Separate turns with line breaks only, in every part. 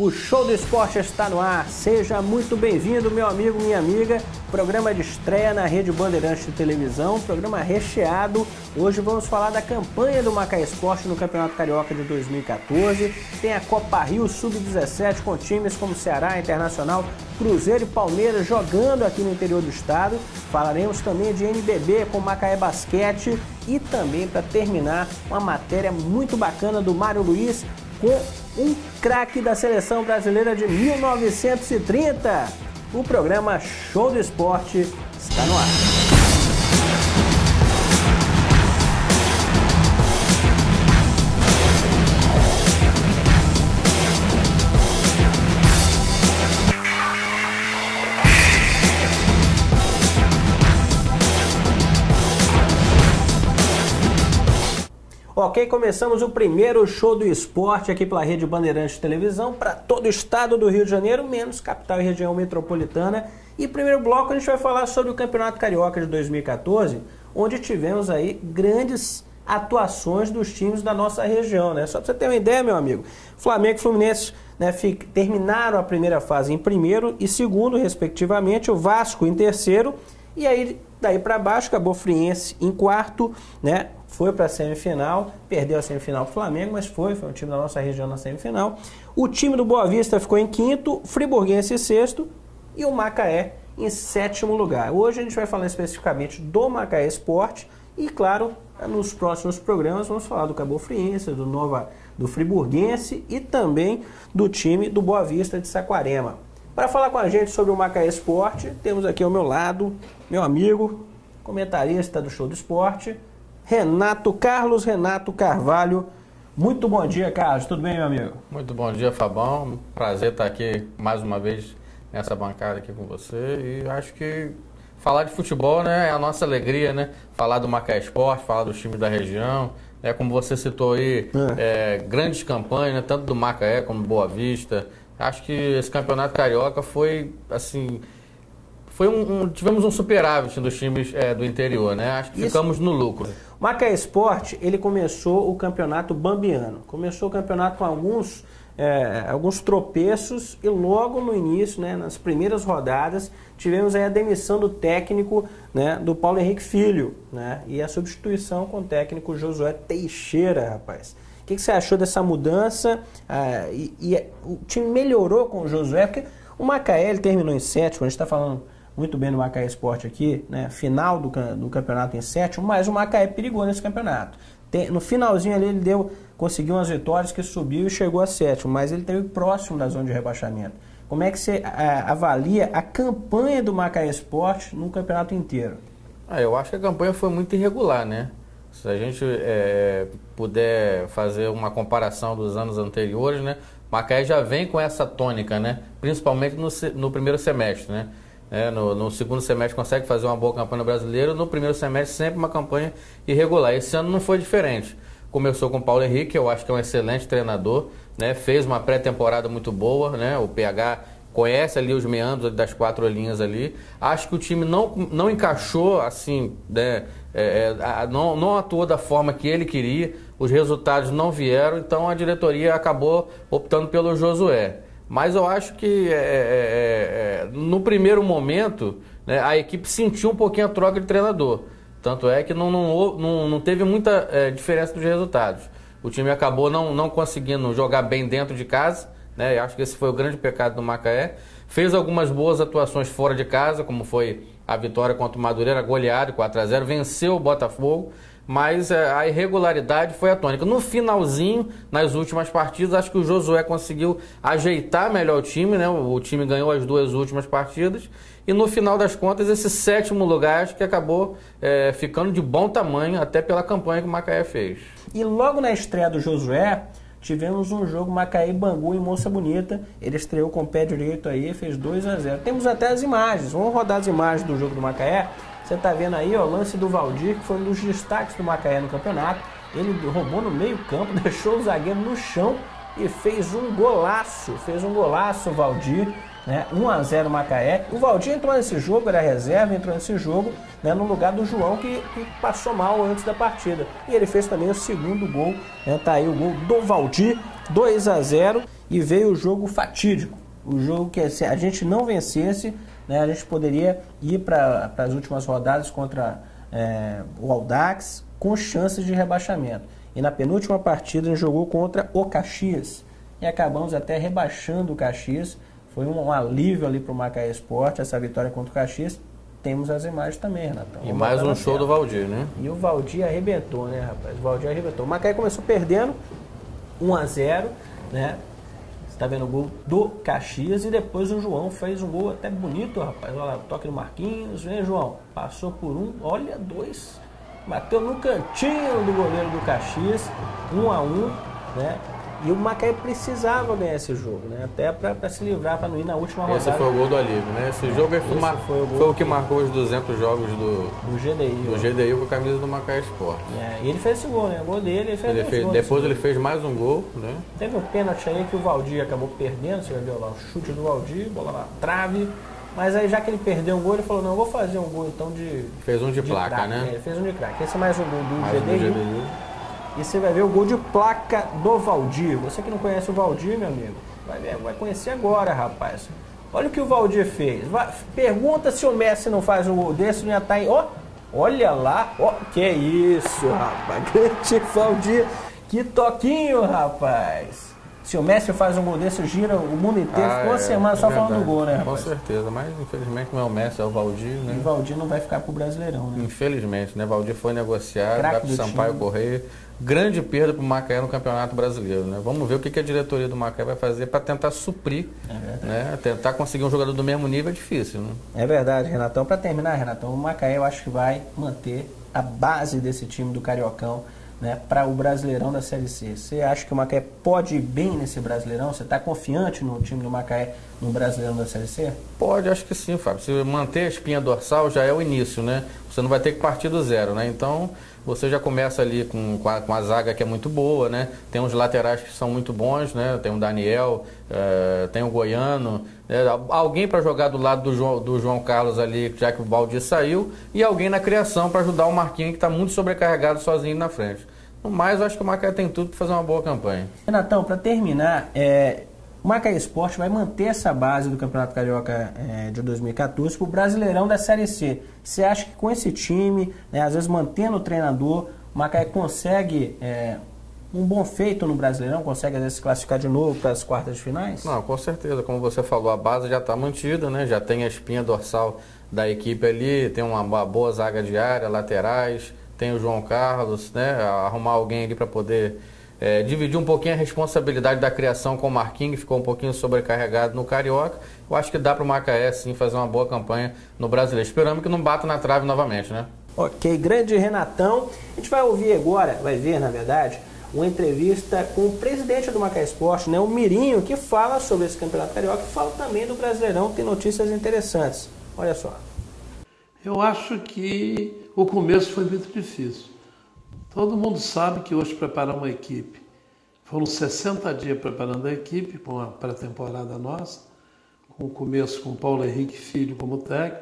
O Show do Esporte está no ar. Seja muito bem-vindo, meu amigo, minha amiga. Programa de estreia na Rede Bandeirantes de Televisão, programa recheado. Hoje vamos falar da campanha do Macaé Esporte no Campeonato Carioca de 2014. Tem a Copa Rio Sub-17 com times como Ceará, Internacional, Cruzeiro e Palmeiras jogando aqui no interior do estado. Falaremos também de NBB com Macaé Basquete e também, para terminar, uma matéria muito bacana do Mário Luiz com um craque da seleção brasileira de 1930. O programa Show do Esporte está no ar. Ok, começamos o primeiro Show do Esporte aqui pela Rede Bandeirantes de Televisão para todo o estado do Rio de Janeiro, menos capital e região metropolitana. E primeiro bloco a gente vai falar sobre o Campeonato Carioca de 2014, onde tivemos aí grandes atuações dos times da nossa região, né? Só para você ter uma ideia, meu amigo, Flamengo e Fluminense, né, terminaram a primeira fase em primeiro e segundo, respectivamente, o Vasco em terceiro, e aí daí para baixo, Cabo Friense em quarto, né? Foi para a semifinal, perdeu a semifinal para o Flamengo, mas foi um time da nossa região na semifinal. O time do Boa Vista ficou em quinto, Friburguense em sexto e o Macaé em sétimo lugar. Hoje a gente vai falar especificamente do Macaé Esporte e, claro, nos próximos programas vamos falar do Cabo Friense, do Friburguense e também do time do Boa Vista de Saquarema. Para falar com a gente sobre o Macaé Esporte, temos aqui ao meu lado, meu amigo, comentarista do Show do Esporte, Carlos Renato Carvalho. Muito bom dia, Carlos. Tudo bem, meu amigo?
Muito bom dia, Fabão. Prazer estar aqui mais uma vez nessa bancada aqui com você. E acho que falar de futebol, né, é a nossa alegria, né? Falar do Macaé Esporte, falar dos times da região. Como você citou aí, grandes campanhas, né, tanto do Macaé como do Boa Vista. Acho que esse campeonato carioca foi, assim... tivemos um superávit dos times do interior, né? Acho que ficamos no lucro.
O Macaé Esporte, ele começou o campeonato bambiano. Começou o campeonato com alguns tropeços e logo no início, né, nas primeiras rodadas, tivemos aí a demissão do técnico, né, do Paulo Henrique Filho, né, e a substituição com o técnico Josué Teixeira, rapaz. O que você achou dessa mudança? O time melhorou com o Josué, porque o Macaé ele terminou em sétimo, a gente está falando muito bem do Macaé Esporte aqui, né? Final do campeonato em sétimo, mas o Macaé pegou nesse campeonato. No finalzinho ali ele conseguiu umas vitórias que subiu e chegou a sétimo, mas ele esteve próximo da zona de rebaixamento. Como é que você avalia a campanha do Macaé Esporte no campeonato inteiro?
Eu acho que a campanha foi muito irregular, né? Se a gente puder fazer uma comparação dos anos anteriores, né? O Macaé já vem com essa tônica, né? Principalmente no primeiro semestre, né? No segundo semestre consegue fazer uma boa campanha brasileira, no primeiro semestre sempre uma campanha irregular. Esse ano não foi diferente. Começou com o Paulo Henrique, eu acho que é um excelente treinador, né? Fez uma pré-temporada muito boa, né? O PH conhece ali os meandros das quatro linhas ali. Acho que o time não encaixou assim, né? Não atuou da forma que ele queria, os resultados não vieram, então a diretoria acabou optando pelo Josué. Mas eu acho que no primeiro momento, né, a equipe sentiu um pouquinho a troca de treinador. Tanto é que não teve muita diferença dos resultados. O time acabou não conseguindo jogar bem dentro de casa, né? Eu acho que esse foi o grande pecado do Macaé. Fez algumas boas atuações fora de casa, como foi a vitória contra o Madureira, goleado 4-0, venceu o Botafogo. Mas a irregularidade foi a tônica. No finalzinho, nas últimas partidas, acho que o Josué conseguiu ajeitar melhor o time, né? O time ganhou as duas últimas partidas. E no final das contas, esse sétimo lugar acho que acabou ficando de bom tamanho, até pela campanha que o Macaé fez.
E logo na estreia do Josué, tivemos um jogo Macaé e Bangu em Moça Bonita. Ele estreou com o pé direito aí, fez 2-0. Temos até as imagens. Vamos rodar as imagens do jogo do Macaé. Você está vendo aí, ó, o lance do Valdir, que foi um dos destaques do Macaé no campeonato. Ele roubou no meio campo, deixou o zagueiro no chão e fez um golaço. O Valdir, né? 1-0 Macaé. O Valdir entrou nesse jogo, era reserva, entrou nesse jogo, né, no lugar do João, que passou mal antes da partida. E ele fez também o segundo gol, né, tá aí o gol do Valdir, 2-0, e veio o jogo fatídico. O jogo que se a gente não vencesse, né, a gente poderia ir para as últimas rodadas contra o Audax com chances de rebaixamento. E na penúltima partida a gente jogou contra o Caxias e acabamos até rebaixando o Caxias. Foi um alívio ali para o Macaé Esporte, essa vitória contra o Caxias. Temos as imagens também, Renatão.
E mais um show do Valdir, né?
E o Valdir arrebentou, né, rapaz? O Valdir arrebentou. O Macaé começou perdendo 1-0, né? Você tá vendo o gol do Caxias e depois o João fez um gol até bonito, rapaz. Olha lá, toque do Marquinhos, vem, João. Passou por um, olha, dois. Bateu no cantinho do goleiro do Caxias, 1-1, né? E o Macaé precisava ganhar esse jogo, né? Até para se livrar, para não ir na última rodada.
Esse foi o gol do alívio, né? Esse jogo foi o que marcou os 200 jogos do GDI com a camisa do Macaé Esporte.
E ele fez esse gol, né? O gol dele, ele fez
depois ele fez mais um gol, né?
Teve um pênalti aí que o Valdir acabou perdendo, você viu lá, o chute do Valdir, bola na trave. Mas aí, já que ele perdeu um gol, ele falou, não, eu vou fazer um gol então de...
Fez um de placa,
craque,
né?
Ele fez um de craque. Esse é mais um gol do GDI. E você vai ver o gol de placa do Valdir. Você que não conhece o Valdir, meu amigo, vai conhecer agora, rapaz. Olha o que o Valdir fez. Pergunta se o Messi não faz um gol desse, já tá aí. Ó, olha lá. Ó, que isso, rapaz. Grande Valdir. Que toquinho, rapaz. Se o Messi faz um gol desse, gira o mundo inteiro. Ficou uma semana só falando do gol, né, rapaz?
Com certeza, mas infelizmente não é o Messi, é o Valdir, né?
E o Valdir não vai ficar pro Brasileirão, né?
Infelizmente, né? Valdir foi negociado, vai pro Sampaio Correia. Grande perda pro Macaé no Campeonato Brasileiro, né? Vamos ver o que a diretoria do Macaé vai fazer para tentar suprir, né? Tentar conseguir um jogador do mesmo nível é difícil, né? É
verdade, Renatão. Para terminar, Renatão, o Macaé eu acho que vai manter a base desse time do Cariocão, né, para o Brasileirão da Série C. Você acha que o Macaé pode ir bem nesse Brasileirão? Você está confiante no time do Macaé no Brasileirão da Série C?
Pode, acho que sim, Fábio. Se manter a espinha dorsal já é o início, né? Você não vai ter que partir do zero, né? Então, você já começa ali com a zaga que é muito boa, né? Tem uns laterais que são muito bons, né? Tem o Daniel, tem o Goiano, alguém para jogar do lado do João Carlos ali, já que o Valdir saiu, e alguém na criação para ajudar o Marquinhos, que está muito sobrecarregado sozinho na frente. No mais, eu acho que o Macaé tem tudo para fazer uma boa campanha.
Renatão, para terminar, o Macaé Esporte vai manter essa base do Campeonato Carioca de 2014 para o Brasileirão da Série C. Você acha que com esse time, né, às vezes mantendo o treinador, o Macaé consegue um bom feito no Brasileirão? Consegue às vezes se classificar de novo para as quartas de finais?
Não, com certeza. Como você falou, a base já está mantida, né? Já tem a espinha dorsal da equipe ali, tem uma boa zaga de área, laterais, tem o João Carlos, né? Arrumar alguém ali para poder dividir um pouquinho a responsabilidade da criação com o Marquinhos, que ficou um pouquinho sobrecarregado no Carioca. Eu acho que dá para o Macaé, sim, fazer uma boa campanha no Brasileiro. Esperamos que não bata na trave novamente, né?
Ok, grande Renatão. A gente vai ouvir agora, vai ver, na verdade, uma entrevista com o presidente do Macaé Esporte, né, o Mirinho, que fala sobre esse Campeonato Carioca e fala também do Brasileirão, tem notícias interessantes. Olha só.
Eu acho que o começo foi muito difícil. Todo mundo sabe que hoje preparar uma equipe, foram 60 dias preparando a equipe com a pré-temporada nossa, com o começo com o Paulo Henrique Filho como técnico,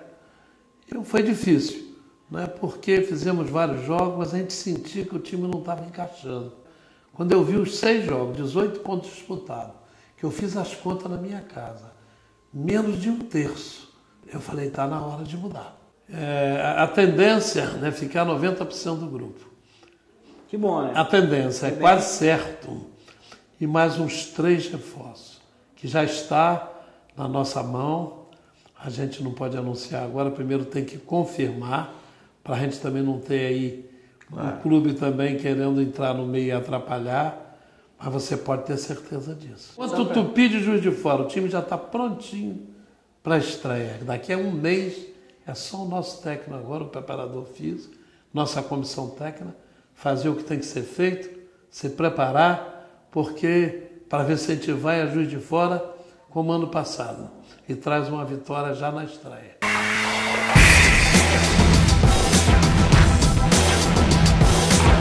e foi difícil, né? Porque fizemos vários jogos, mas a gente sentia que o time não estava encaixando. Quando eu vi os 6 jogos, 18 pontos disputados, que eu fiz as contas na minha casa, menos de 1/3, eu falei, está na hora de mudar. A tendência é ficar 90% do grupo.
Que bom, né?
A tendência é quase certo. E mais uns 3 reforços, que já está na nossa mão. A gente não pode anunciar agora, primeiro tem que confirmar, para a gente também não ter aí um clube também querendo entrar no meio e atrapalhar, mas você pode ter certeza disso. Quanto o Tupi de Juiz de Fora, o time já está prontinho para a estreia. Daqui a um mês, é só o nosso técnico agora, o preparador físico, nossa comissão técnica, fazer o que tem que ser feito, se preparar, porque para ver se a gente vai a Juiz de Fora como ano passado e traz uma vitória já na estreia.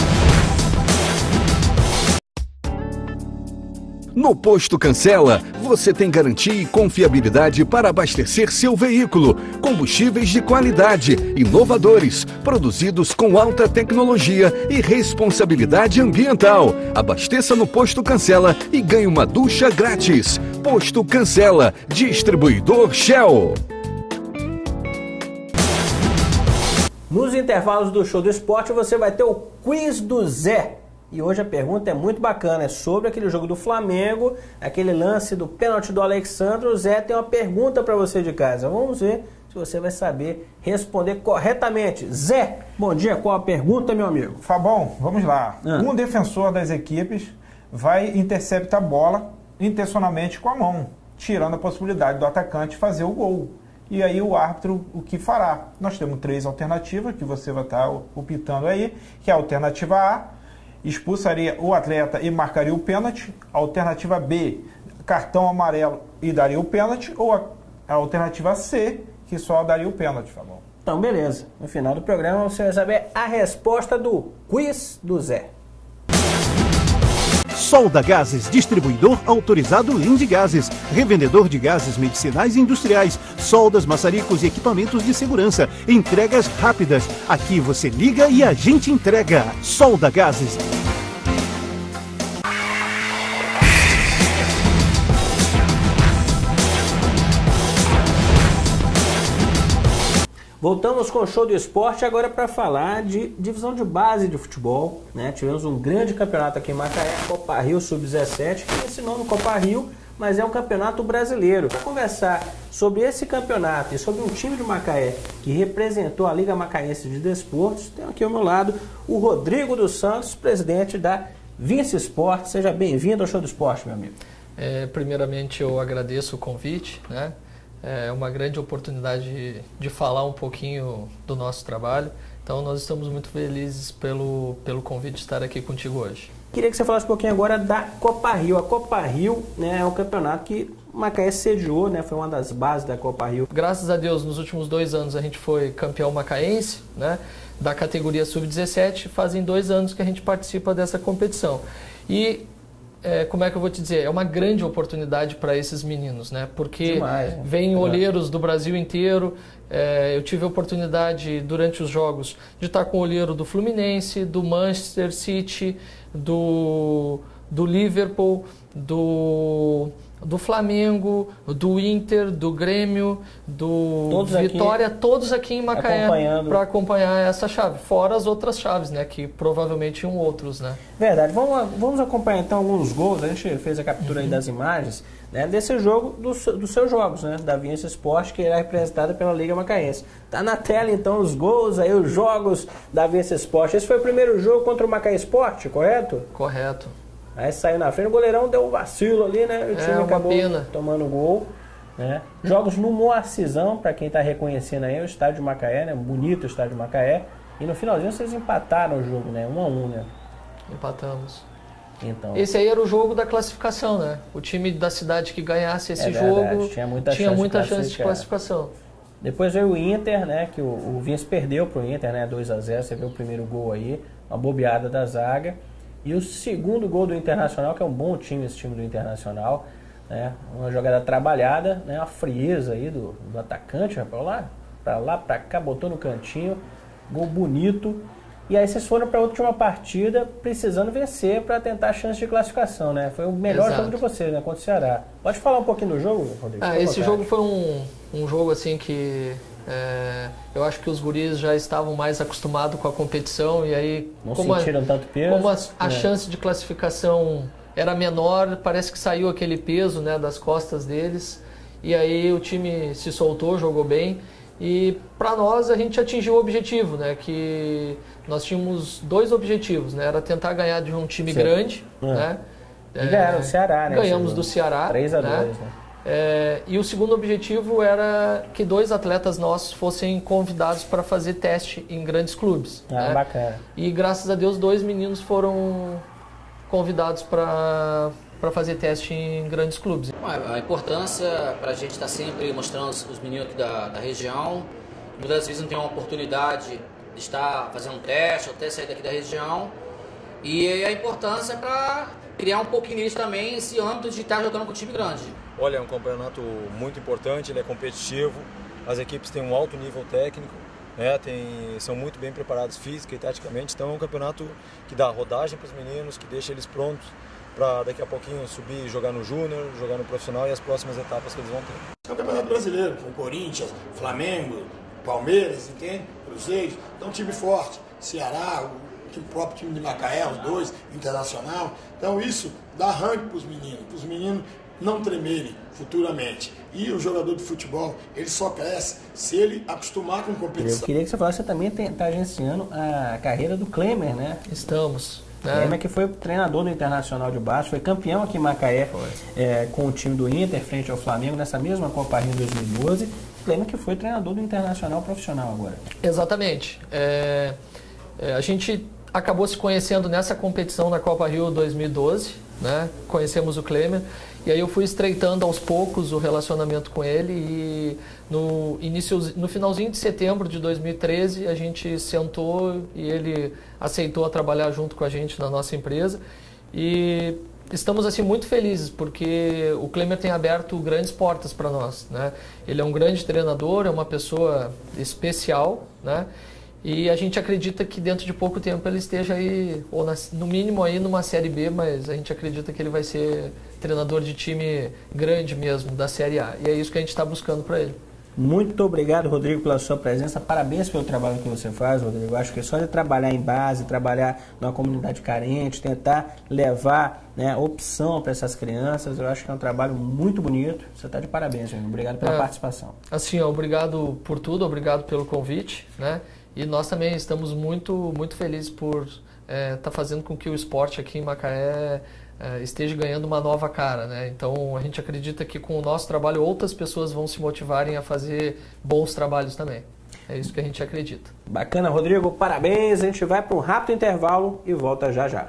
No Posto Cancela, você tem garantia e confiabilidade para abastecer seu veículo. Combustíveis de qualidade, inovadores, produzidos com alta tecnologia e responsabilidade ambiental. Abasteça no Posto Cancela e ganhe uma ducha grátis. Posto Cancela, distribuidor Shell.
Nos intervalos do Show do Esporte você vai ter o Quiz do Zé. E hoje a pergunta é muito bacana, é sobre aquele jogo do Flamengo, aquele lance do pênalti do Alexandre. O Zé tem uma pergunta para você de casa. Vamos ver se você vai saber responder corretamente. Zé, bom dia, qual a pergunta, meu amigo?
Fabão, vamos lá. Um defensor das equipes vai interceptar a bola intencionalmente com a mão, tirando a possibilidade do atacante fazer o gol. E aí o árbitro o que fará? Nós temos 3 alternativas que você vai estar optando aí, que é a alternativa A, expulsaria o atleta e marcaria o pênalti. A alternativa B, cartão amarelo e daria o pênalti. Ou a alternativa C, que só daria o pênalti, Fabão.
Então, beleza. No final do programa você vai saber a resposta do Quiz do Zé.
Solda Gases, distribuidor autorizado Lindegases, revendedor de gases medicinais e industriais, soldas, maçaricos e equipamentos de segurança, entregas rápidas. Aqui você liga e a gente entrega. Solda Gases.
Voltamos com o Show do Esporte agora para falar de divisão de base de futebol, né? Tivemos um grande campeonato aqui em Macaé, Copa Rio Sub-17, que tem esse nome Copa Rio, mas é um campeonato brasileiro. Para conversar sobre esse campeonato e sobre um time de Macaé que representou a Liga Macaense de Desportos, tenho aqui ao meu lado o Rodrigo dos Santos, presidente da Vinci Esporte. Seja bem-vindo ao Show do Esporte, meu amigo.
Primeiramente eu agradeço o convite, né? É uma grande oportunidade de falar um pouquinho do nosso trabalho. Então nós estamos muito felizes pelo convite de estar aqui contigo hoje.
Queria que você falasse um pouquinho agora da Copa Rio. A Copa Rio, né, é um campeonato que o Macaé sediou, né, foi uma das bases da Copa Rio.
Graças a Deus, nos últimos 2 anos a gente foi campeão macaense, né, da categoria Sub-17. Fazem 2 anos que a gente participa dessa competição. E como é que eu vou te dizer? É uma grande oportunidade para esses meninos, né? Porque
demais, né?
Vêm olheiros do Brasil inteiro. Eu tive a oportunidade, durante os jogos, de estar com o olheiro do Fluminense, do Manchester City, do Liverpool, do Flamengo, do Inter, do Grêmio, do
todos
Vitória,
aqui,
todos aqui em Macaé para acompanhar essa chave, fora as outras chaves, né, que provavelmente iam outros, né?
Verdade. Vamos acompanhar então alguns gols. A gente fez a captura aí das imagens, né, desse jogo, dos seus jogos, né, da Vinci Esporte, que era representada pela Liga Macaense. Tá na tela então os gols aí, os jogos da Vinci Esporte. Esse foi o primeiro jogo contra o Macaé Esporte, correto?
Correto.
Aí saiu na frente, o goleirão deu um vacilo ali, né? O time acabou tomando gol, né? Jogos no Moacizão, para quem tá reconhecendo aí, o estádio de Macaé, né? Bonito o estádio de Macaé. E no finalzinho vocês empataram o jogo, né? 1-1, né?
Empatamos.
Então,
esse aí era o jogo da classificação, né? O time da cidade que ganhasse esse jogo
tinha muita chance
de classificação.
Depois veio o Inter, né? Que o Vinci perdeu pro Inter, né? 2-0, você viu o primeiro gol aí, uma bobeada da zaga. E o segundo gol do Internacional, que é um bom time, esse time do Internacional, né? Uma jogada trabalhada, né? Uma frieza aí do atacante, né? Pra lá, pra cá, botou no cantinho, gol bonito. E aí vocês foram para a última partida precisando vencer para tentar a chance de classificação, né? Foi o melhor jogo de vocês, né? Contra o Ceará. Pode falar um pouquinho do jogo, Rodrigo?
Esse jogo foi um jogo assim que eu acho que os guris já estavam mais acostumados com a competição e aí
não sentiram tanto peso.
Como a chance de classificação era menor, parece que saiu aquele peso, né, das costas deles e aí o time se soltou, jogou bem e para nós a gente atingiu o objetivo, né, que nós tínhamos 2 objetivos, né, era tentar ganhar de um time grande, né?
E ganharam o Ceará, né?
Ganhamos do Ceará,
3-2, né?
E o segundo objetivo era que 2 atletas nossos fossem convidados para fazer teste em grandes clubes. Né?
Bacana.
E graças a Deus 2 meninos foram convidados para fazer teste em grandes clubes.
A importância para a gente estar sempre mostrando os meninos aqui da região. Muitas vezes não tem uma oportunidade de estar fazendo um teste ou até sair daqui da região. E a importância para criar um pouquinho neles também esse âmbito de estar jogando com um time grande.
Olha, é um campeonato muito importante, ele é competitivo, as equipes têm um alto nível técnico, né, são muito bem preparados física e taticamente, então é um campeonato que dá rodagem para os meninos, que deixa eles prontos para daqui a pouquinho subir e jogar no júnior, jogar no profissional e as próximas etapas que eles vão ter.
É um campeonato brasileiro, com Corinthians, Flamengo, Palmeiras, entende? Cruzeiro, então um time forte, Ceará, o próprio time de Macaé, os dois, Internacional. Então isso dá arranque para os meninos não tremerem futuramente. E o jogador de futebol, ele só cresce se ele acostumar com competição.
Eu queria que você falasse, você também está agenciando a carreira do Klemer, né?
Estamos.
Klemer que foi treinador do Internacional de Bastos, foi campeão aqui em Macaé com o time do Inter, frente ao Flamengo, nessa mesma Copa Rio 2012. Klemer que foi treinador do Internacional profissional agora.
Exatamente. A gente acabou se conhecendo nessa competição na Copa Rio 2012, né? Conhecemos o Klemer. E aí eu fui estreitando aos poucos o relacionamento com ele e no finalzinho de setembro de 2013 a gente sentou e ele aceitou trabalhar junto com a gente na nossa empresa e estamos assim muito felizes porque o Klemer tem aberto grandes portas para nós, né? Ele é um grande treinador, é uma pessoa especial, né? E a gente acredita que dentro de pouco tempo ele esteja aí, ou no mínimo aí numa Série B, mas a gente acredita que ele vai ser treinador de time grande mesmo, da Série A. E é isso que a gente está buscando para ele.
Muito obrigado, Rodrigo, pela sua presença. Parabéns pelo trabalho que você faz, Rodrigo. Acho que só de trabalhar em base, trabalhar numa comunidade carente, tentar levar, né, opção para essas crianças, eu acho que é um trabalho muito bonito. Você está de parabéns, gente. Obrigado pela participação.
Assim, obrigado por tudo, obrigado pelo convite, né? E nós também estamos muito felizes por estar fazendo com que o esporte aqui em Macaé esteja ganhando uma nova cara, né? Então a gente acredita que com o nosso trabalho outras pessoas vão se motivarem a fazer bons trabalhos também. É isso que a gente acredita.
Bacana, Rodrigo. Parabéns. A gente vai para um rápido intervalo e volta já já.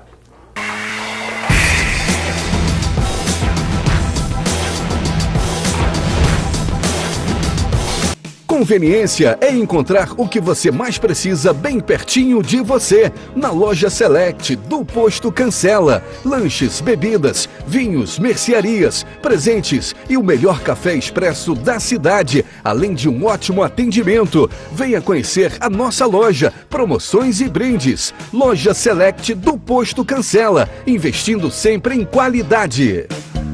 Conveniência é encontrar o que você mais precisa bem pertinho de você. Na Loja Select do Posto Cancela. Lanches, bebidas, vinhos, mercearias, presentes e o melhor café expresso da cidade, além de um ótimo atendimento. Venha conhecer a nossa loja, promoções e brindes. Loja Select do Posto Cancela, investindo sempre em qualidade.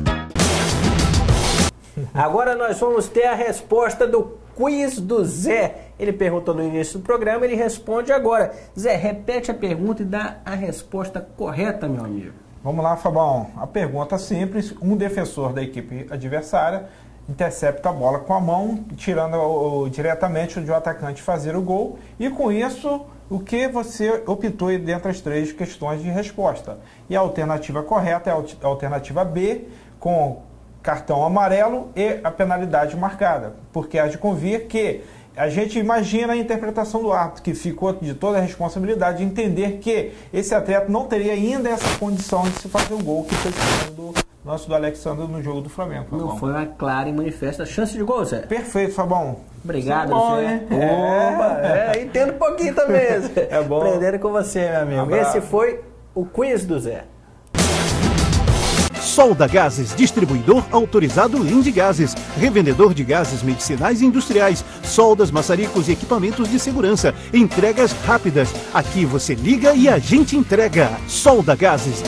Agora nós vamos ter a resposta do quiz do Zé. Ele perguntou no início do programa, ele responde agora. Zé, repete a pergunta e dá a resposta correta, meu amigo.
Vamos lá, Fabão. A pergunta simples: um defensor da equipe adversária intercepta a bola com a mão, tirando diretamente o atacante fazer o gol. E com isso, o que você optou dentre as três questões de resposta? E a alternativa correta é a alternativa B, com cartão amarelo e a penalidade marcada, porque há de convir que a gente imagina a interpretação do árbitro, que ficou de toda a responsabilidade de entender que esse atleta não teria ainda essa condição de se fazer o gol que foi do Alexandre no jogo do Flamengo. Fabão.
Não foi uma clara e manifesta chance de gol, Zé.
Perfeito, Fabão.
Obrigado,
bom,
Zé.
hein?
Entendo um pouquinho também, Zé.
É bom.
Aprendendo com você, meu amigo. Esse foi o quiz do Zé.
Solda Gases, distribuidor autorizado Lindigases, revendedor de gases medicinais e industriais, soldas, maçaricos e equipamentos de segurança, entregas rápidas. Aqui você liga e a gente entrega. Solda Gases.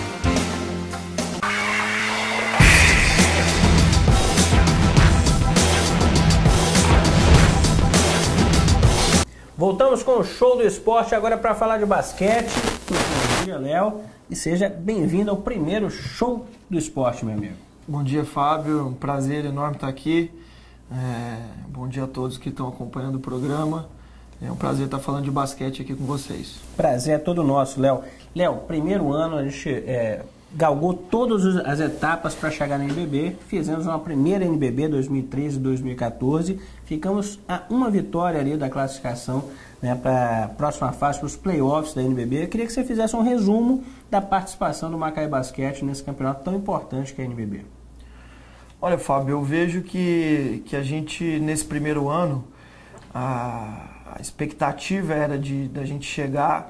Voltamos com o Show do Esporte agora para falar de basquete. Bom dia, Léo. E seja bem-vindo ao primeiro Show do Esporte, meu amigo.
Bom dia, Fábio. Um prazer enorme estar aqui. Bom dia a todos que estão acompanhando o programa. É um prazer estar falando de basquete aqui com vocês.
Prazer é todo nosso, Léo. Léo, primeiro ano a gente galgou todas as etapas para chegar na NBB. Fizemos uma primeira NBB 2013 e 2014. Ficamos a uma vitória ali da classificação, né, para a próxima fase, para os playoffs da NBB. Eu queria que você fizesse um resumo da participação do Macaé Basquete nesse campeonato tão importante que é a NBB.
Olha, Fábio, eu vejo que a gente, nesse primeiro ano, a expectativa era da gente chegar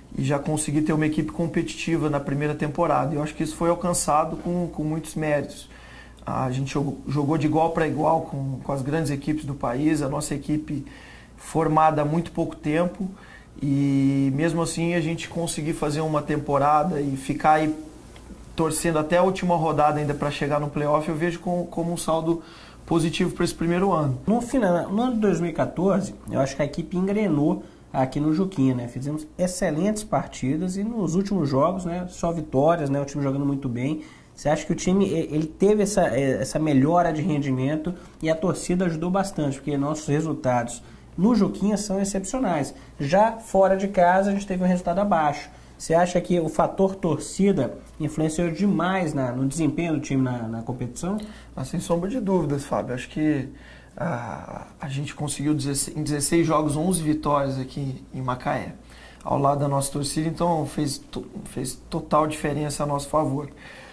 e já conseguir ter uma equipe competitiva na primeira temporada. Eu acho que isso foi alcançado com muitos méritos. A gente jogou de igual para igual com as grandes equipes do país, a nossa equipe formada há muito pouco tempo, e mesmo assim a gente conseguir fazer uma temporada e ficar aí torcendo até a última rodada ainda para chegar no playoff, eu vejo como um saldo positivo para esse primeiro ano.
No ano de 2014, eu acho que a equipe engrenou aqui no Juquinha, né? Fizemos excelentes partidas e nos últimos jogos, né, só vitórias, né, o time jogando muito bem. Você acha que o time ele teve essa melhora de rendimento e a torcida ajudou bastante, porque nossos resultados no Juquinha são excepcionais. Já fora de casa a gente teve um resultado abaixo. Você acha que o fator torcida influenciou demais no desempenho do time na competição?
Sem sombra de dúvidas, Fábio. Acho que a gente conseguiu em 16 jogos 11 vitórias aqui em Macaé, ao lado da nossa torcida, então fez total diferença a nosso favor.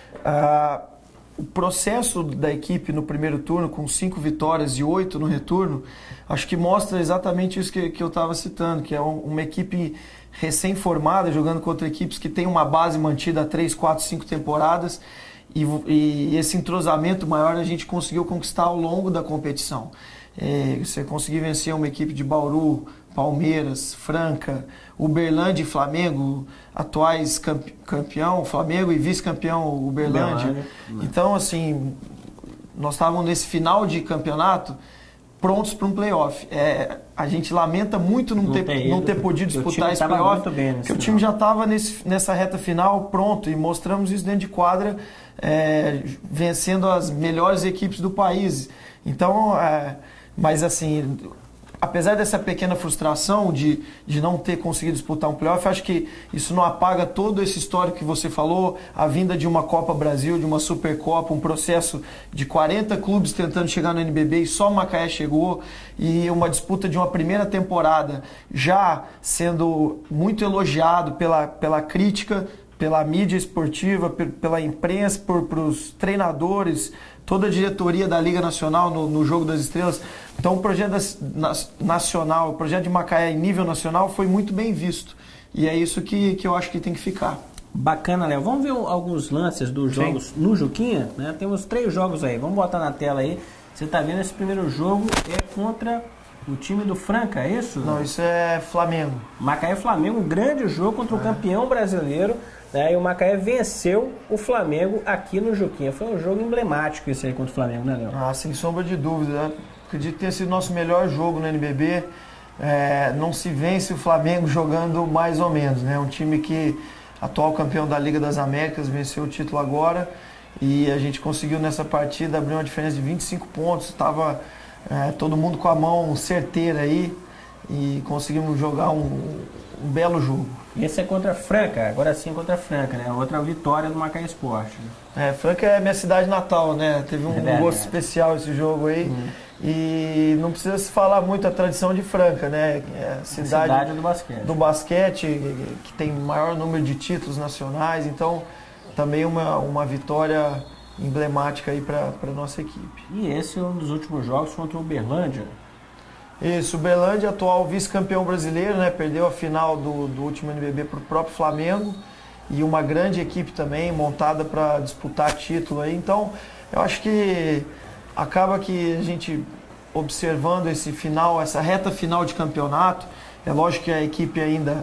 O processo da equipe no primeiro turno, com 5 vitórias e 8 no retorno, acho que mostra exatamente isso que eu estava citando, que é uma equipe recém-formada, jogando contra equipes que têm uma base mantida há 3, 4, 5 temporadas, e esse entrosamento maior a gente conseguiu conquistar ao longo da competição. Você conseguir vencer uma equipe de Bauru, Palmeiras, Franca, Uberlândia e Flamengo, atuais campeão, Flamengo, e vice-campeão Uberlândia. Então, assim, nós estávamos nesse final de campeonato prontos para um playoff. A gente lamenta muito não ter podido disputar esse playoff, porque o time já estava nessa reta final pronto, e mostramos isso dentro de quadra, vencendo as melhores equipes do país. Então, mas assim, apesar dessa pequena frustração de não ter conseguido disputar um playoff, acho que isso não apaga todo esse histórico que você falou, a vinda de uma Copa Brasil, de uma Supercopa, um processo de 40 clubes tentando chegar no NBB e só Macaé chegou, e uma disputa de uma primeira temporada já sendo muito elogiado pela crítica, pela mídia esportiva, pela imprensa, por os treinadores, toda a diretoria da Liga Nacional no Jogo das Estrelas. Então o projeto nacional, o projeto de Macaé em nível nacional foi muito bem visto. E é isso que eu acho que tem que ficar.
Bacana, Léo. Vamos ver alguns lances dos jogos no Juquinha, né? Temos 3 jogos aí. Vamos botar na tela aí. Você está vendo, esse primeiro jogo é contra o time do Franca, é isso?
Não, isso é Flamengo.
Macaé e Flamengo, um grande jogo contra o campeão brasileiro. E o Macaé venceu o Flamengo aqui no Juquinha. Foi um jogo emblemático esse aí contra o Flamengo, né, Léo?
Sem sombra de dúvida. Acredito que tenha sido nosso melhor jogo no NBB. Não se vence o Flamengo jogando mais ou menos, né? Um time que, atual campeão da Liga das Américas, venceu o título agora. E a gente conseguiu nessa partida abrir uma diferença de 25 pontos. Estava todo mundo com a mão certeira aí. E conseguimos jogar um belo jogo.
E esse é contra a Franca, agora sim contra a Franca, né? Outra vitória do Macaé Esporte.
Franca é minha cidade natal, né? Teve um gosto especial esse jogo aí. E não precisa se falar muito a tradição de Franca, né? É a cidade do basquete, que tem maior número de títulos nacionais. Então, também uma vitória emblemática aí para a nossa equipe.
E esse é um dos últimos jogos contra o Uberlândia.
Isso, o Uberlândia, atual vice-campeão brasileiro, né? Perdeu a final do último NBB para o próprio Flamengo, e uma grande equipe também montada para disputar título aí. Então, eu acho que acaba que a gente, observando esse final, essa reta final de campeonato, é lógico que a equipe ainda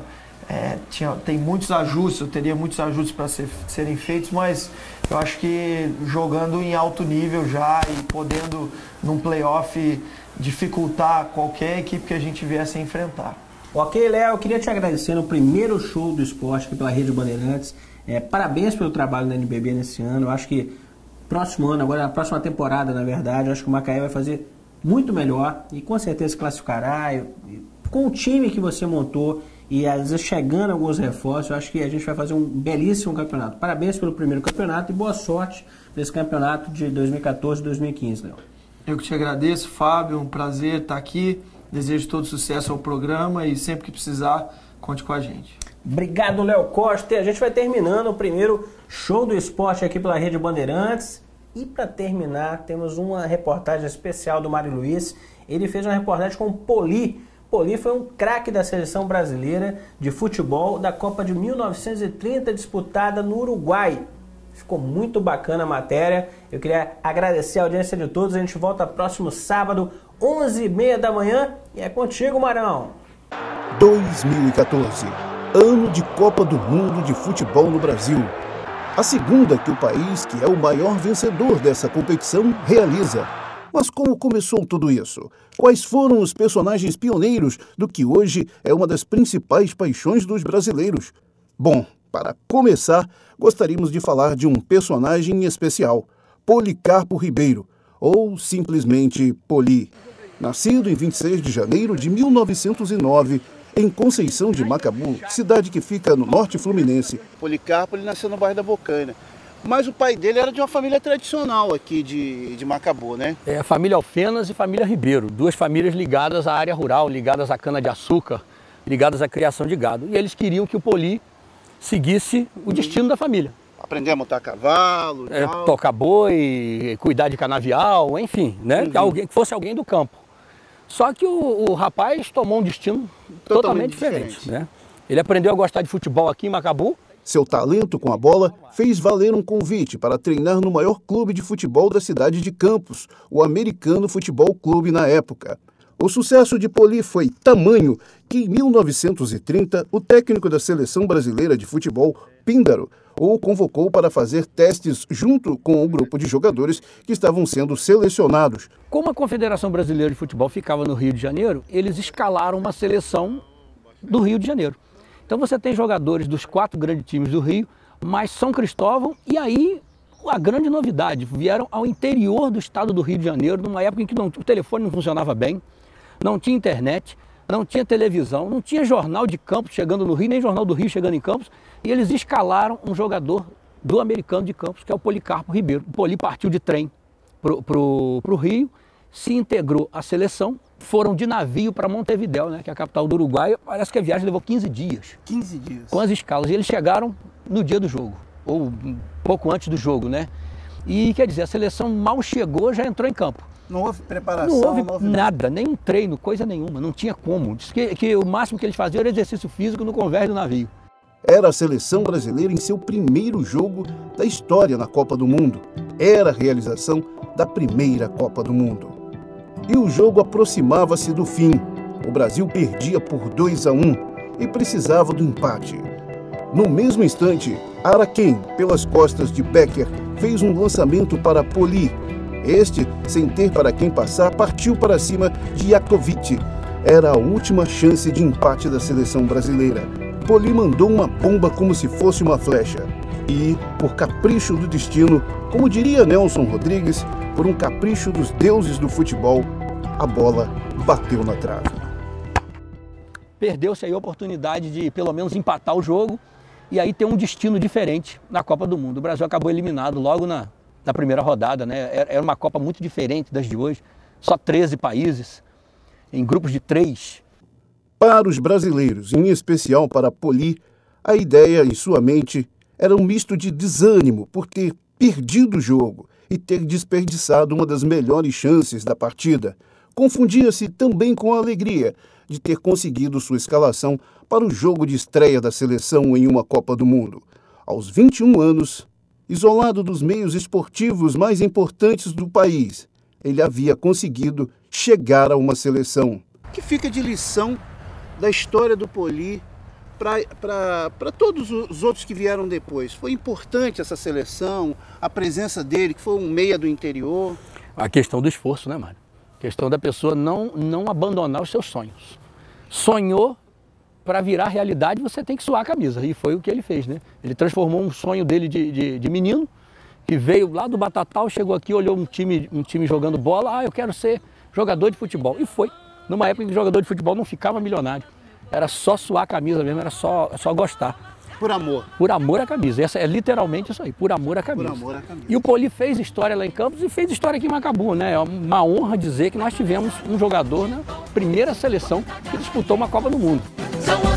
tem muitos ajustes, eu teria muitos ajustes para serem feitos, mas eu acho que jogando em alto nível já e podendo num playoff dificultar qualquer equipe que a gente viesse a enfrentar.
Ok, Léo, eu queria te agradecer no primeiro show do esporte aqui pela Rede Bandeirantes. Parabéns pelo trabalho na NBB nesse ano. Eu acho que próximo ano, agora na próxima temporada, na verdade, eu acho que o Macaé vai fazer muito melhor e com certeza se classificará. Com o time que você montou e às vezes chegando alguns reforços, eu acho que a gente vai fazer um belíssimo campeonato. Parabéns pelo primeiro campeonato e boa sorte nesse campeonato de 2014 e 2015, Léo.
Eu que te agradeço, Fábio, um prazer estar aqui, desejo todo sucesso ao programa e sempre que precisar, conte com a gente.
Obrigado, Léo Costa. A gente vai terminando o primeiro show do esporte aqui pela Rede Bandeirantes. E para terminar, temos uma reportagem especial do Mário Luiz. Ele fez uma reportagem com o Poli Poli foi um craque da seleção brasileira de futebol da Copa de 1930 disputada no Uruguai. Ficou muito bacana a matéria. Eu queria agradecer a audiência de todos. A gente volta próximo sábado, 11h30 da manhã. E é contigo, Marão.
2014, ano de Copa do Mundo de Futebol no Brasil. A segunda que o país, que é o maior vencedor dessa competição, realiza. Mas como começou tudo isso? Quais foram os personagens pioneiros do que hoje é uma das principais paixões dos brasileiros? Bom, para começar, gostaríamos de falar de um personagem especial, Policarpo Ribeiro, ou simplesmente Poli. Nascido em 26 de janeiro de 1909, em Conceição de Macabu, cidade que fica no norte fluminense.
Policarpo, ele nasceu no bairro da Bocaina. Mas o pai dele era de uma família tradicional aqui de Macabu, né?
É a família Alfenas e família Ribeiro, duas famílias ligadas à área rural, ligadas à cana-de-açúcar, ligadas à criação de gado. E eles queriam que o Poli seguisse o destino da família.
Aprender a montar cavalo,
tocar boi, cuidar de canavial, enfim, né? Que fosse alguém do campo. Só que o rapaz tomou um destino totalmente diferente, né? Ele aprendeu a gostar de futebol aqui em Macabu.
Seu talento com a bola fez valer um convite para treinar no maior clube de futebol da cidade de Campos, o Americano Futebol Clube na época. O sucesso de Poli foi tamanho que, em 1930, o técnico da Seleção Brasileira de Futebol, Píndaro, o convocou para fazer testes junto com o grupo de jogadores que estavam sendo selecionados.
Como a Confederação Brasileira de Futebol ficava no Rio de Janeiro, eles escalaram uma seleção do Rio de Janeiro. Então você tem jogadores dos 4 grandes times do Rio, mais São Cristóvão, e aí a grande novidade, vieram ao interior do estado do Rio de Janeiro, numa época em que o telefone não funcionava bem, não tinha internet, não tinha televisão, não tinha jornal de Campos chegando no Rio, nem jornal do Rio chegando em Campos, e eles escalaram um jogador do Americano de Campos, que é o Policarpo Ribeiro. O Poli partiu de trem pro Rio, se integrou à seleção, foram de navio para Montevidéu, né, que é a capital do Uruguai. Parece que a viagem levou 15 dias.
15 dias.
Com as escalas. E eles chegaram no dia do jogo, ou um pouco antes do jogo, né? E, quer dizer, a seleção mal chegou, já entrou em campo.
Não houve preparação? Não
houve nada, nem treino, coisa nenhuma, não tinha como. Diz que o máximo que eles faziam era exercício físico no convés do navio.
Era a seleção brasileira em seu primeiro jogo da história na Copa do Mundo. Era a realização da primeira Copa do Mundo. E o jogo aproximava-se do fim. O Brasil perdia por 2-1 e precisava do empate. No mesmo instante, Araquém, pelas costas de Becker, fez um lançamento para Poli. Este, sem ter para quem passar, partiu para cima de Jakovic. Era a última chance de empate da seleção brasileira. Poli mandou uma bomba como se fosse uma flecha. E, por capricho do destino, como diria Nelson Rodrigues, por um capricho dos deuses do futebol, a bola bateu na trave.
Perdeu-se aí a oportunidade de, pelo menos, empatar o jogo e aí ter um destino diferente na Copa do Mundo. O Brasil acabou eliminado logo na primeira rodada, né? Era uma Copa muito diferente das de hoje. Só 13 países, em grupos de 3.
Para os brasileiros, em especial para Poli, a ideia em sua mente era um misto de desânimo por ter perdido o jogo e ter desperdiçado uma das melhores chances da partida. Confundia-se também com a alegria de ter conseguido sua escalação para o jogo de estreia da seleção em uma Copa do Mundo. Aos 21 anos, isolado dos meios esportivos mais importantes do país, ele havia conseguido chegar a uma seleção.
O que fica de lição da história do Poli para todos os outros que vieram depois? Foi importante essa seleção, a presença dele, que foi um meia do interior?
A questão do esforço, né, Mário? A questão da pessoa não abandonar os seus sonhos. Sonhou, para virar realidade você tem que suar a camisa, e foi o que ele fez, né? Ele transformou um sonho dele de menino, que veio lá do Batatal, chegou aqui, olhou um time jogando bola, eu quero ser jogador de futebol, e foi. Numa época em que o jogador de futebol não ficava milionário, era só suar a camisa mesmo, era só gostar.
Por amor.
Por amor à camisa, essa é literalmente isso aí, por amor à camisa.
Por amor à camisa.
E o Poli fez história lá em Campos e fez história aqui em Macabu, né? É uma honra dizer que nós tivemos um jogador na primeira seleção que disputou uma Copa do Mundo.